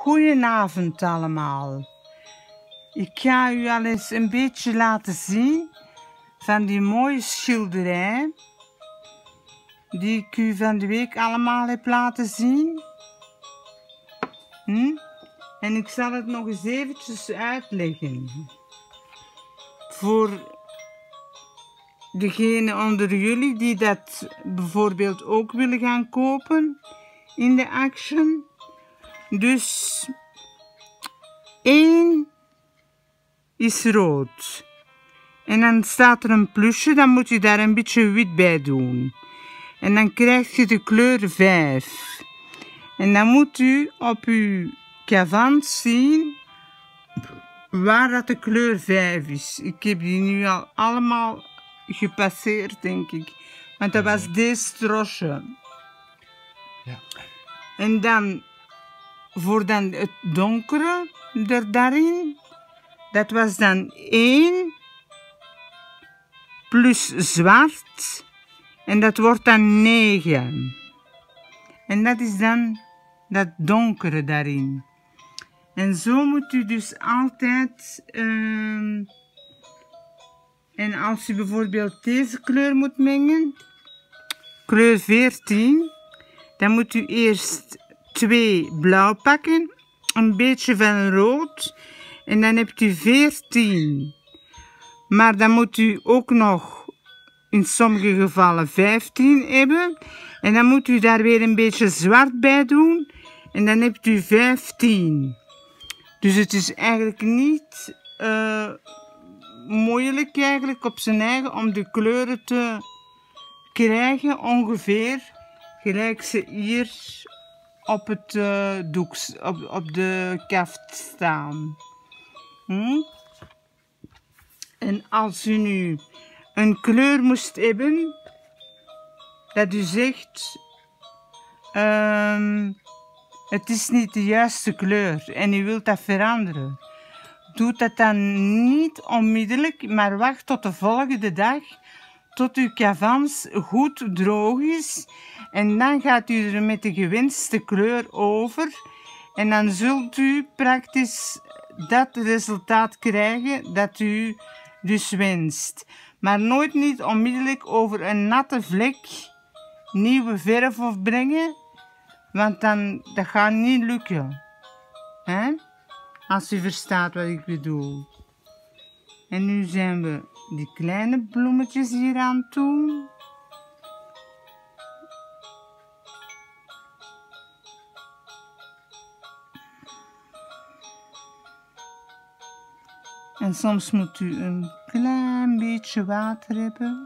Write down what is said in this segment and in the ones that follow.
Goedenavond allemaal. Ik ga u al eens een beetje laten zien van die mooie schilderij die ik u van de week allemaal heb laten zien. En ik zal het nog eens eventjes uitleggen. Voor degenen onder jullie die dat bijvoorbeeld ook willen gaan kopen in de Action. Dus 1 is rood. En dan staat er een plusje, dan moet je daar een beetje wit bij doen. En dan krijg je de kleur 5. En dan moet u op uw cavans zien waar dat de kleur 5 is. Ik heb die nu al allemaal gepasseerd, denk ik. Want dat was deze trosje. Ja. En dan, voor dan het donkere er daarin, dat was dan 1 plus zwart. En dat wordt dan 9. En dat is dan dat donkere daarin. En zo moet u dus altijd... en als u bijvoorbeeld deze kleur moet mengen, kleur 14, dan moet u eerst 2 blauw pakken, een beetje van rood, en dan hebt u 14. Maar dan moet u ook nog in sommige gevallen 15 hebben. En dan moet u daar weer een beetje zwart bij doen. En dan hebt u 15. Dus het is eigenlijk niet moeilijk eigenlijk op zijn eigen om de kleuren te krijgen. Ongeveer gelijk ze hier op het doek, op de kaft staan. En als u nu een kleur moest hebben, dat u zegt, het is niet de juiste kleur en u wilt dat veranderen. Doe dat dan niet onmiddellijk, maar wacht tot de volgende dag, tot uw cavans goed droog is. En dan gaat u er met de gewenste kleur over. En dan zult u praktisch dat resultaat krijgen dat u dus wenst. Maar nooit niet onmiddellijk over een natte vlek nieuwe verf of brengen, want dan dat gaat niet lukken. Hè? Als u verstaat wat ik bedoel. En nu zijn we die kleine bloemetjes hier aan het doen. En soms moet u een klein beetje water hebben.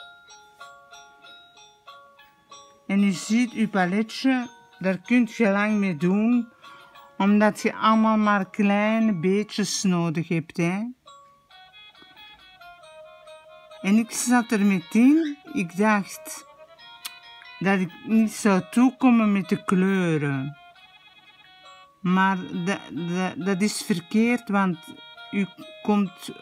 En u ziet uw paletje, daar kunt je lang mee doen, omdat je allemaal maar kleine beetjes nodig hebt. Hè? En ik zat er meteen, ik dacht dat ik niet zou toekomen met de kleuren. Maar dat is verkeerd, want u komt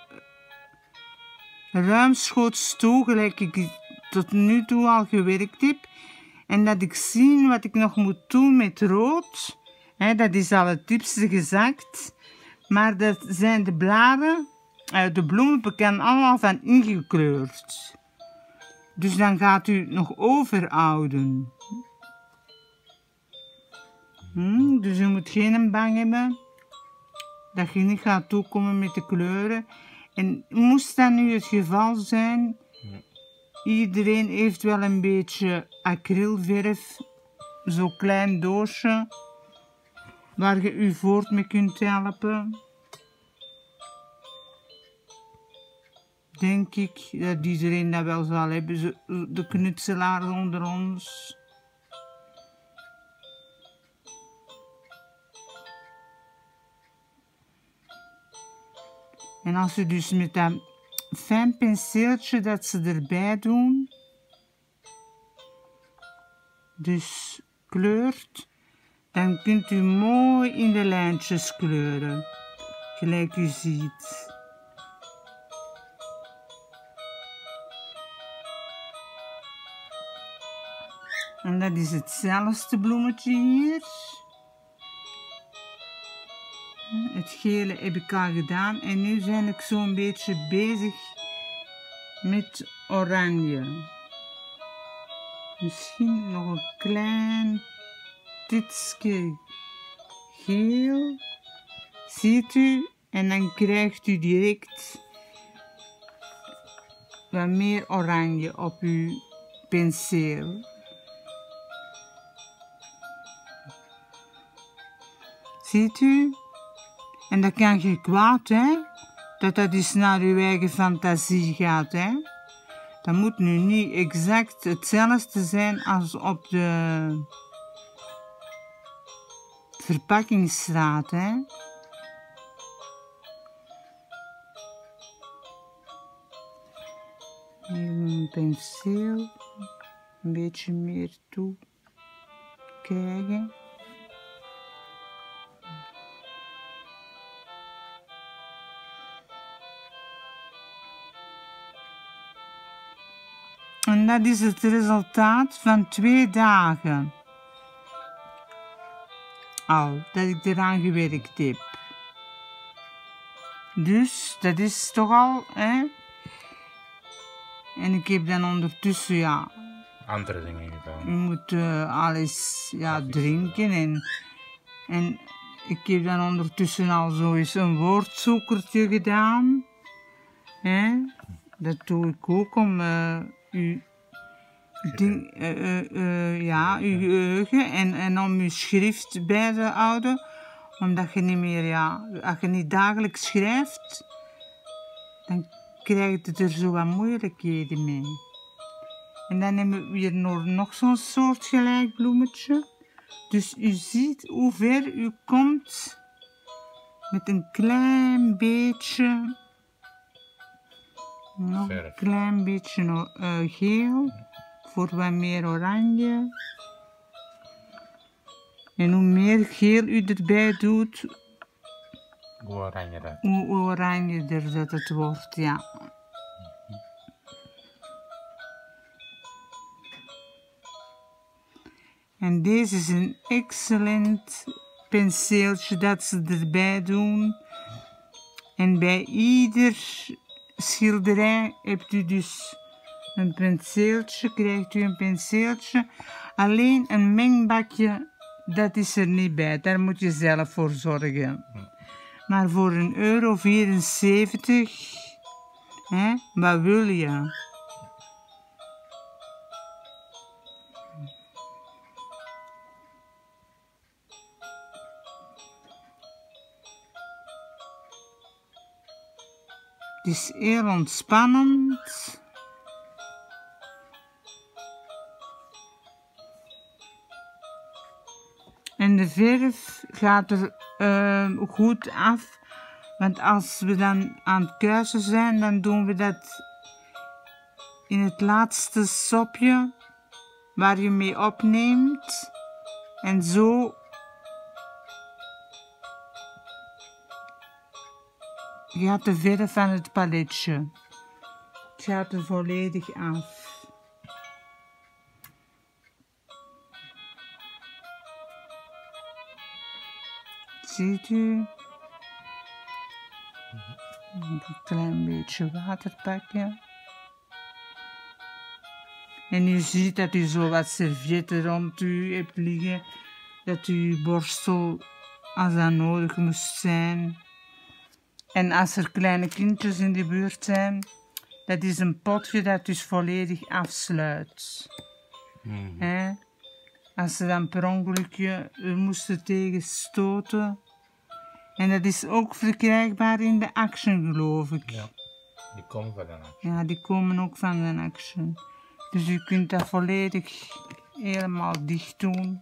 ruimschoots toe, gelijk ik tot nu toe al gewerkt heb. En dat ik zie wat ik nog moet doen met rood. Hè, dat is al het diepste gezakt. Maar dat zijn de bladen, de bloemen bekend allemaal van ingekleurd. Dus dan gaat u nog overhouden. Dus u moet geen bang hebben dat je niet gaat toekomen met de kleuren. En moest dat nu het geval zijn, iedereen heeft wel een beetje acrylverf, zo'n klein doosje, waar je u voort mee kunt helpen. Denk ik dat iedereen dat wel zal hebben, de knutselaars onder ons. En als u dus met dat fijn penseeltje dat ze erbij doen, dus kleurt, dan kunt u mooi in de lijntjes kleuren, gelijk u ziet. En dat is hetzelfde bloemetje hier. Het gele heb ik al gedaan en nu ben ik zo'n beetje bezig met oranje. Misschien nog een klein titsje geel. Ziet u? En dan krijgt u direct wat meer oranje op uw penseel. Ziet u? En dat kan geen kwaad, hè? Dat is naar uw eigen fantasie gaat, hè? Dat moet nu niet exact hetzelfde zijn als op de verpakking staat, hè? Even een penseel een beetje meer toe krijgen. En dat is het resultaat van 2 dagen al dat ik eraan gewerkt heb. Dus dat is toch al, hè? En ik heb dan ondertussen, ja, Andere dingen gedaan. je moet alles drinken en ik heb dan ondertussen al zo eens een woordzoekertje gedaan. Hè? Dat doe ik ook om uw geheugen en om uw schrift bij te houden. Omdat je niet meer, als je niet dagelijks schrijft, dan krijg je er zo wat moeilijkheden mee. En dan hebben we hier nog zo'n soortgelijk bloemetje. Dus u ziet hoe ver u komt met een klein beetje, nog een klein beetje geel voor wat meer oranje. En hoe meer geel u erbij doet, hoe oranjeder dat het wordt, ja. En deze is een excellent penseeltje dat ze erbij doen. En bij ieder schilderij hebt u dus een penseeltje, krijgt u een penseeltje. Alleen een mengbakje, dat is er niet bij. Daar moet je zelf voor zorgen. Maar voor €1,74, hè, wat wil je? Het is heel ontspannend. En de verf gaat er goed af. Want als we dan aan het kuisen zijn, dan doen we dat in het laatste sopje waar je mee opneemt. En zo gaat de verf van het paletje. Het gaat er volledig af. Ziet u? Een klein beetje water pakken. En u ziet dat u zo wat servietten rond u hebt liggen. Dat u uw borstel, als dat nodig moest zijn. En als er kleine kindjes in de buurt zijn, dat is een potje dat dus volledig afsluit. Als ze dan per ongelukje er moesten tegenstoten. En dat is ook verkrijgbaar in de Action, geloof ik. Ja, die komen van de Action. Ja, die komen ook van de Action. Dus u kunt dat volledig helemaal dicht doen.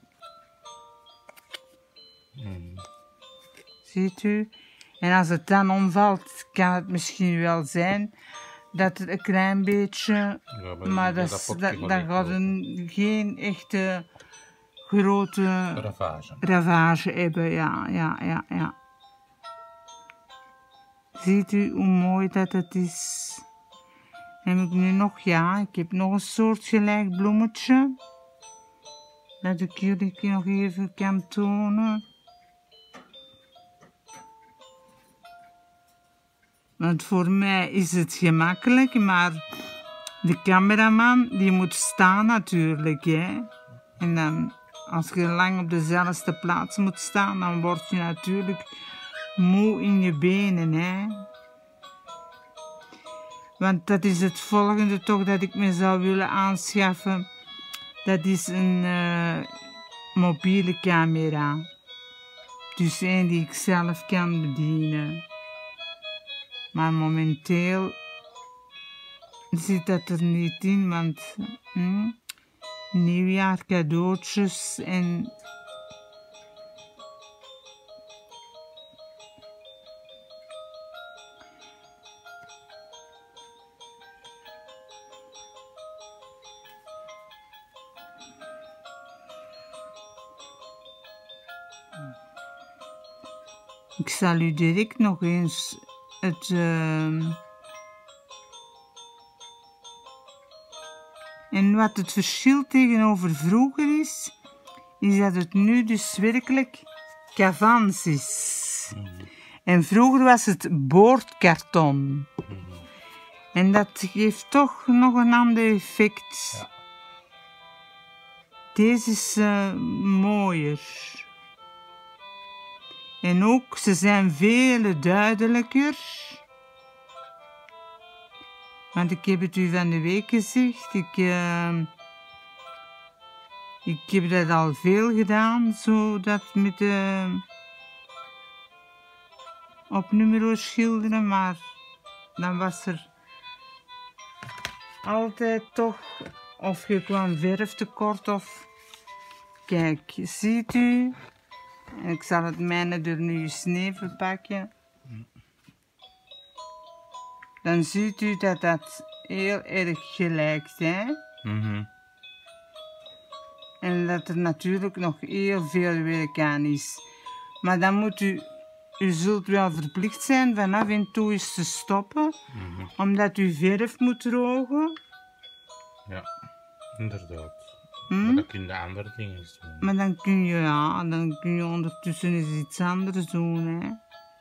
Ziet u? En als het dan omvalt, kan het misschien wel zijn dat het een klein beetje, maar dan gaat het geen echte grote ravage hebben. Ja. Ziet u hoe mooi dat het is? Heb ik nu nog, ik heb nog een soortgelijk bloemetje. Dat ik jullie nog even kan tonen. Want voor mij is het gemakkelijk, maar de cameraman die moet staan natuurlijk. Hè? En dan, als je lang op dezelfde plaats moet staan, dan word je natuurlijk moe in je benen. Hè? Want dat is het volgende toch dat ik me zou willen aanschaffen. Dat is een mobiele camera. Dus een die ik zelf kan bedienen. Maar momenteel zit dat er niet in, want nieuwjaar, cadeautjes en... Ik zal u direct nog eens het... En wat het verschil tegenover vroeger is dat het nu dus werkelijk Cavans is. En vroeger was het boordkarton. En dat geeft toch nog een ander effect. Ja. Deze is mooier. En ook, ze zijn veel duidelijker. Want ik heb het u van de week gezegd. Ik heb dat al veel gedaan. Zo dat met op nummer schilderen. Maar dan was er altijd toch... Of je kwam verf tekort of... Kijk, ziet u... En ik zal het mijne er nu eens neven pakken. Dan ziet u dat dat heel erg gelijkt, hè? En dat er natuurlijk nog heel veel werk aan is. Maar dan moet u zult wel verplicht zijn van af en toe eens te stoppen. Omdat u verf moet drogen. Ja, inderdaad. Maar dat kun je andere dingen doen. Maar dan kun je ondertussen eens iets anders doen, hè.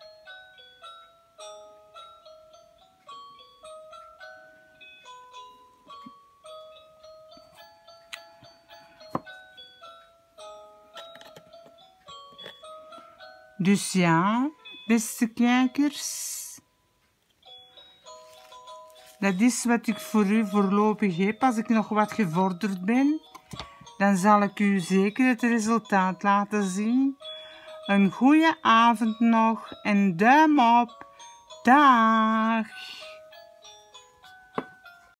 Dus ja, beste kijkers. Dat is wat ik voor u voorlopig heb. Als ik nog wat gevorderd ben, dan zal ik u zeker het resultaat laten zien. Een goede avond nog en duim op. Dag!